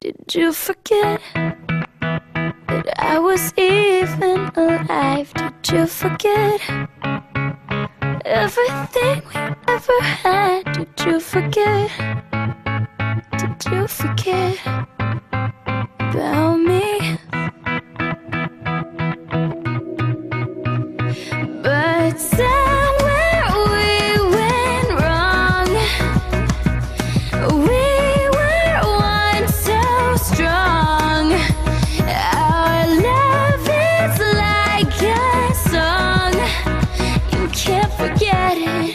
Did you forget that I was even alive? Did you forget everything we ever had? Did you forget? Did you forget about me? But somewhere we went wrong. We were once so strong. Our love is like a song. You can't forget it.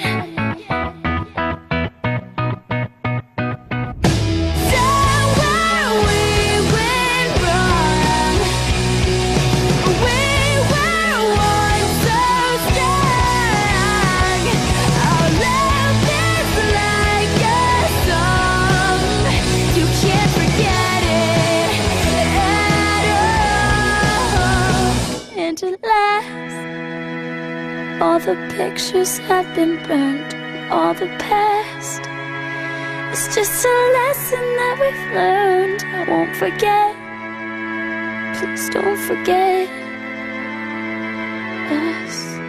At last, all the pictures have been burned, all the past. It's just a lesson that we've learned. I won't forget. Please don't forget us.